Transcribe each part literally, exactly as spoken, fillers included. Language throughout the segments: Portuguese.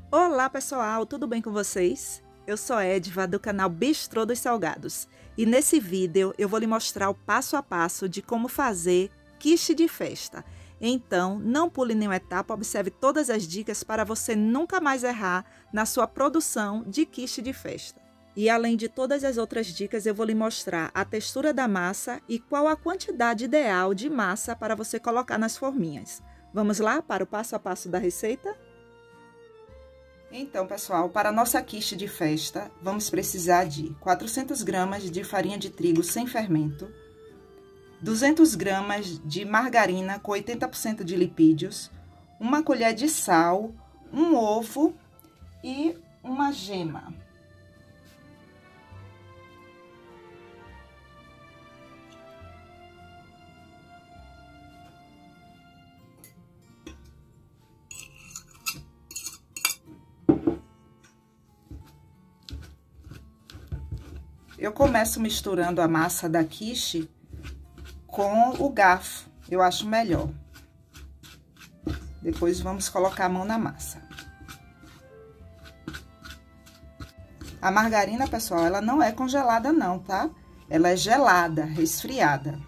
Olá pessoal, tudo bem com vocês? Eu sou Edva do canal Bistrô dos Salgados e nesse vídeo eu vou lhe mostrar o passo a passo de como fazer quiche de festa. Então não pule nenhuma etapa, observe todas as dicas para você nunca mais errar na sua produção de quiche de festa. E além de todas as outras dicas, eu vou lhe mostrar a textura da massa e qual a quantidade ideal de massa para você colocar nas forminhas. Vamos lá para o passo a passo da receita? Então, pessoal, para a nossa quiche de festa, vamos precisar de quatrocentas gramas de farinha de trigo sem fermento, duzentas gramas de margarina com oitenta por cento de lipídios, uma colher de sal, um ovo e uma gema. Eu começo misturando a massa da quiche com o garfo, eu acho melhor. Depois vamos colocar a mão na massa. A margarina, pessoal, ela não é congelada não, tá? Ela é gelada, resfriada.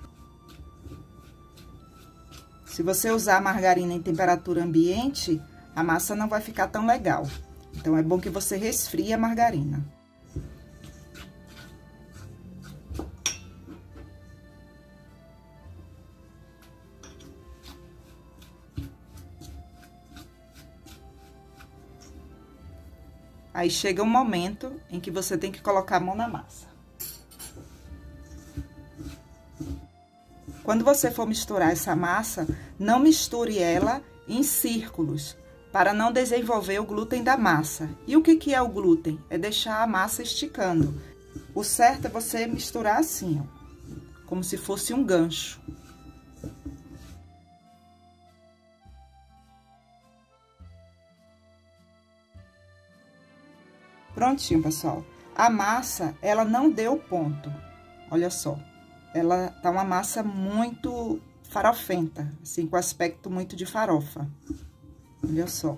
Se você usar a margarina em temperatura ambiente, a massa não vai ficar tão legal. Então, é bom que você resfrie a margarina. Aí chega um momento em que você tem que colocar a mão na massa. Quando você for misturar essa massa, não misture ela em círculos, para não desenvolver o glúten da massa. E o que que é o glúten? É deixar a massa esticando. O certo é você misturar assim, ó, como se fosse um gancho. Prontinho, pessoal. A massa, ela não deu ponto. Olha só. Ela tá uma massa muito farofenta, assim, com aspecto muito de farofa. Olha só.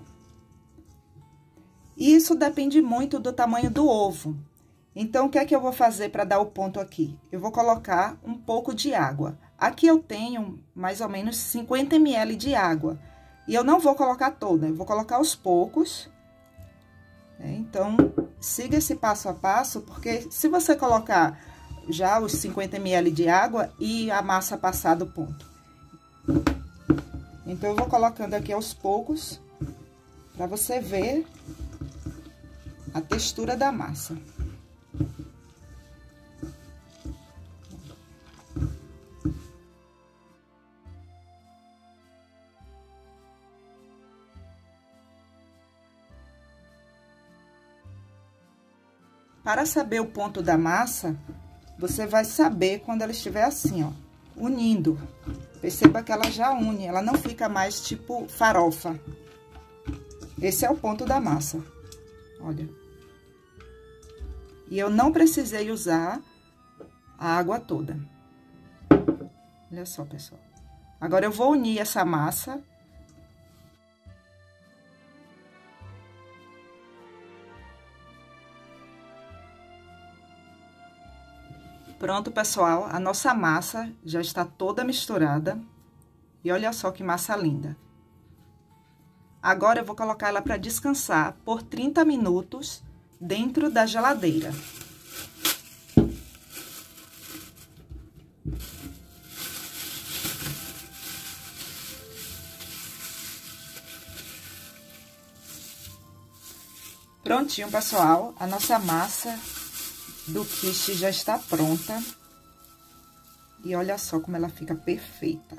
E isso depende muito do tamanho do ovo. Então, o que é que eu vou fazer para dar o ponto aqui? Eu vou colocar um pouco de água. Aqui eu tenho mais ou menos cinquenta mililitros de água. E eu não vou colocar toda, eu vou colocar aos poucos. Então, siga esse passo a passo, porque se você colocar já os cinquenta mililitros de água e a massa passar do ponto. Então, eu vou colocando aqui aos poucos, para você ver a textura da massa. Para saber o ponto da massa, você vai saber quando ela estiver assim, ó, unindo. Perceba que ela já une, ela não fica mais tipo farofa. Esse é o ponto da massa, olha. E eu não precisei usar a água toda. Olha só, pessoal. Agora, eu vou unir essa massa. Pronto, pessoal, a nossa massa já está toda misturada. E olha só que massa linda. Agora, eu vou colocar ela para descansar por trinta minutos dentro da geladeira. Prontinho, pessoal, a nossa massa do quiche já está pronta. E olha só como ela fica perfeita.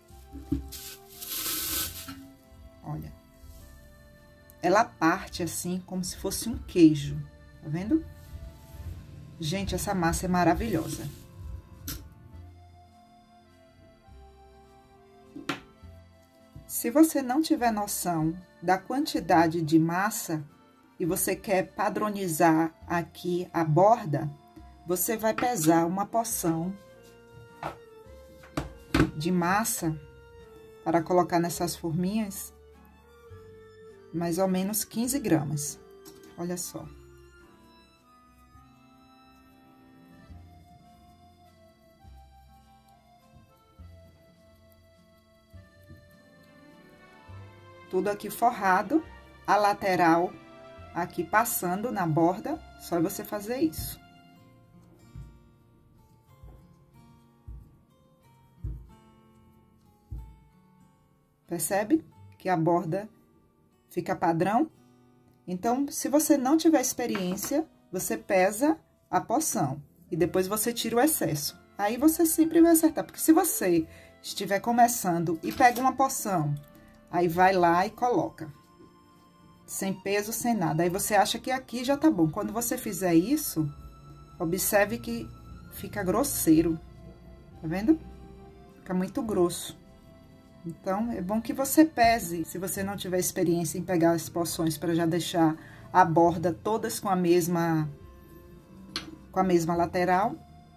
Olha. Ela parte assim, como se fosse um queijo. Tá vendo? Gente, essa massa é maravilhosa. Se você não tiver noção da quantidade de massa e você quer padronizar aqui a borda, você vai pesar uma porção de massa para colocar nessas forminhas mais ou menos quinze gramas. Olha só. Tudo aqui forrado, a lateral aqui passando na borda, só você fazer isso. Percebe que a borda fica padrão? Então, se você não tiver experiência, você pesa a porção e depois você tira o excesso. Aí você sempre vai acertar, porque se você estiver começando e pega uma porção, aí vai lá e coloca, sem peso, sem nada. Aí você acha que aqui já tá bom. Quando você fizer isso, observe que fica grosseiro, tá vendo? Fica muito grosso. Então, é bom que você pese, se você não tiver experiência em pegar as porções, para já deixar a borda todas com a mesma, com a mesma lateral.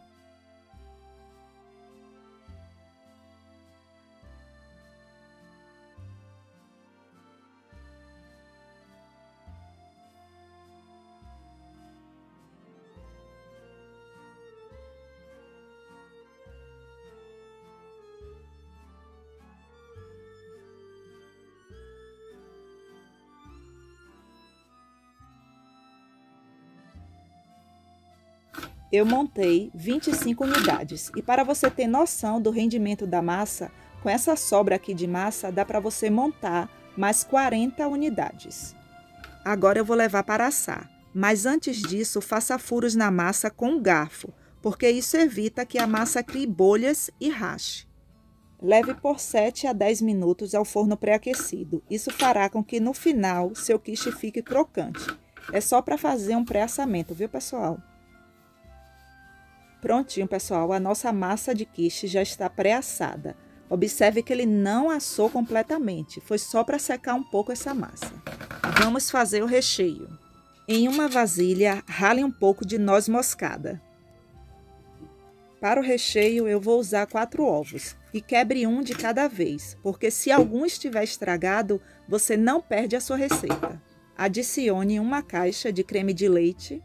Eu montei vinte e cinco unidades. E para você ter noção do rendimento da massa, com essa sobra aqui de massa, dá para você montar mais quarenta unidades. Agora eu vou levar para assar. Mas antes disso, faça furos na massa com um garfo, porque isso evita que a massa crie bolhas e rache. Leve por sete a dez minutos ao forno pré-aquecido. Isso fará com que no final seu quiche fique crocante. É só para fazer um pré-assamento, viu, pessoal? Prontinho, pessoal, a nossa massa de quiche já está pré-assada. Observe que ele não assou completamente, foi só para secar um pouco essa massa. Vamos fazer o recheio. Em uma vasilha, rale um pouco de noz moscada. Para o recheio, eu vou usar quatro ovos e quebre um de cada vez, porque se algum estiver estragado, você não perde a sua receita. Adicione uma caixa de creme de leite.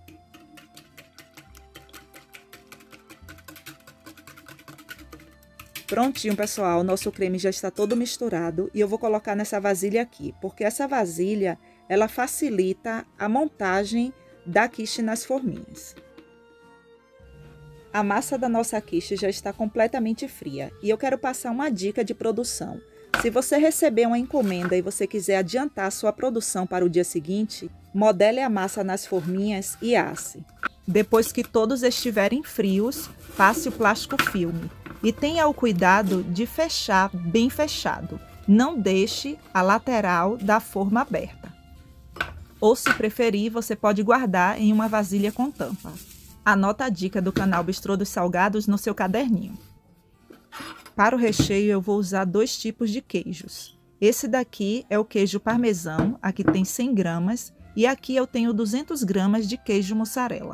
Prontinho, pessoal, nosso creme já está todo misturado e eu vou colocar nessa vasilha aqui, porque essa vasilha, ela facilita a montagem da quiche nas forminhas. A massa da nossa quiche já está completamente fria e eu quero passar uma dica de produção. Se você receber uma encomenda e você quiser adiantar a sua produção para o dia seguinte, modele a massa nas forminhas e asse. Depois que todos estiverem frios, passe o plástico filme. E tenha o cuidado de fechar bem fechado. Não deixe a lateral da forma aberta. Ou, se preferir, você pode guardar em uma vasilha com tampa. Anota a dica do canal Bistrô dos Salgados no seu caderninho. Para o recheio, eu vou usar dois tipos de queijos. Esse daqui é o queijo parmesão, aqui tem cem gramas, e aqui eu tenho duzentas gramas de queijo mussarela.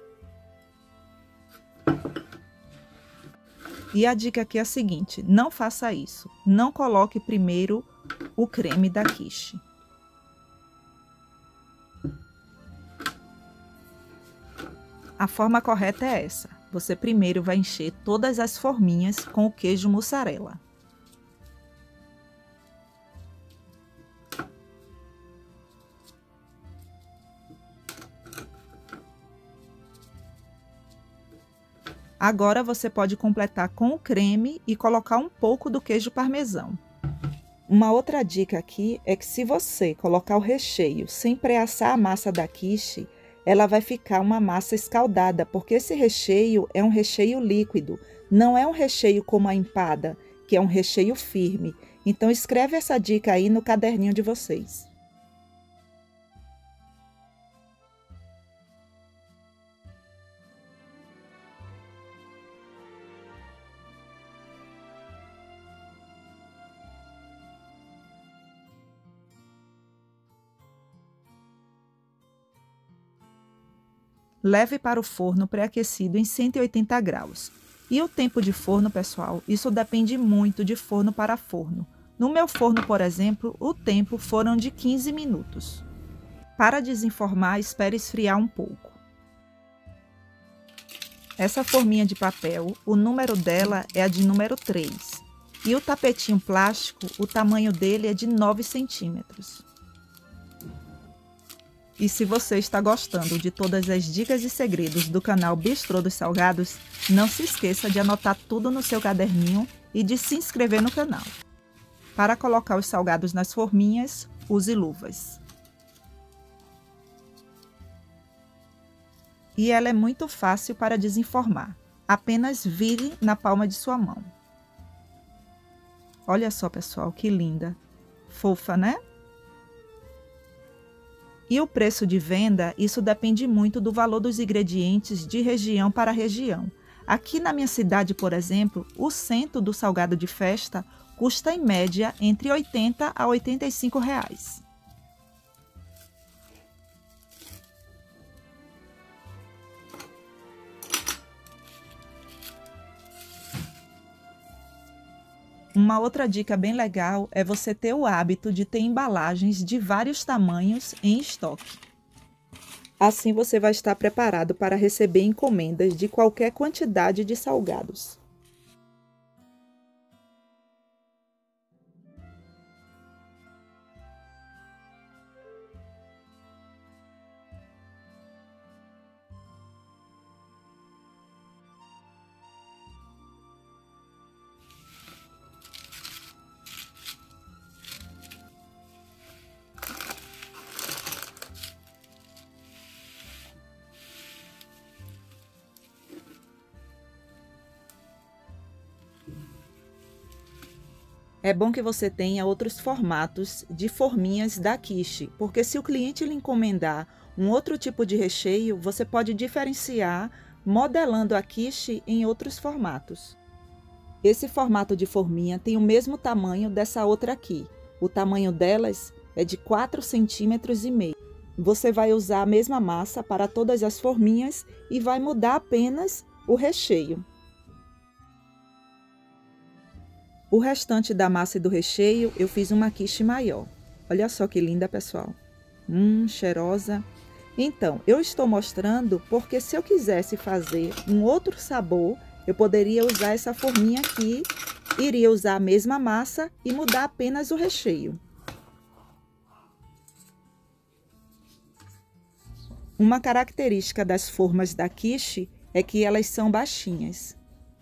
E a dica aqui é a seguinte, não faça isso. Não coloque primeiro o creme da quiche. A forma correta é essa. Você primeiro vai encher todas as forminhas com o queijo mussarela. Agora você pode completar com o creme e colocar um pouco do queijo parmesão. Uma outra dica aqui é que se você colocar o recheio sem pré-assar a massa da quiche, ela vai ficar uma massa escaldada, porque esse recheio é um recheio líquido, não é um recheio como a empada, que é um recheio firme. Então escreve essa dica aí no caderninho de vocês. Leve para o forno pré-aquecido em cento e oitenta graus. E o tempo de forno, pessoal, isso depende muito de forno para forno. No meu forno, por exemplo, o tempo foram de quinze minutos. Para desenformar, espere esfriar um pouco. Essa forminha de papel, o número dela é a de número três. E o tapetinho plástico, o tamanho dele é de nove centímetros. E se você está gostando de todas as dicas e segredos do canal Bistrô dos Salgados, não se esqueça de anotar tudo no seu caderninho e de se inscrever no canal. Para colocar os salgados nas forminhas, use luvas. E ela é muito fácil para desenformar. Apenas vire na palma de sua mão. Olha só, pessoal, que linda. Fofa, né? E o preço de venda, isso depende muito do valor dos ingredientes de região para região. Aqui na minha cidade, por exemplo, o cento do salgado de festa custa em média entre oitenta a oitenta e cinco reais. Uma outra dica bem legal é você ter o hábito de ter embalagens de vários tamanhos em estoque. Assim você vai estar preparado para receber encomendas de qualquer quantidade de salgados. É bom que você tenha outros formatos de forminhas da quiche, porque se o cliente lhe encomendar um outro tipo de recheio, você pode diferenciar modelando a quiche em outros formatos. Esse formato de forminha tem o mesmo tamanho dessa outra aqui. O tamanho delas é de quatro centímetros e meio. Você vai usar a mesma massa para todas as forminhas e vai mudar apenas o recheio. O restante da massa e do recheio, eu fiz uma quiche maior. Olha só que linda, pessoal. Hum, cheirosa. Então, eu estou mostrando porque se eu quisesse fazer um outro sabor, eu poderia usar essa forminha aqui, iria usar a mesma massa e mudar apenas o recheio. Uma característica das formas da quiche é que elas são baixinhas.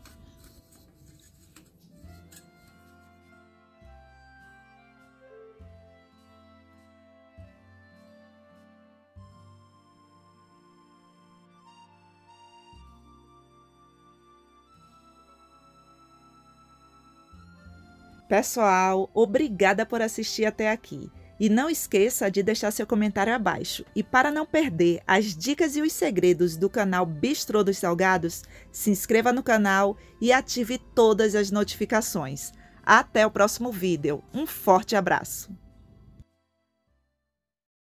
Pessoal, obrigada por assistir até aqui. E não esqueça de deixar seu comentário abaixo. E para não perder as dicas e os segredos do canal Bistrô dos Salgados, se inscreva no canal e ative todas as notificações. Até o próximo vídeo. Um forte abraço!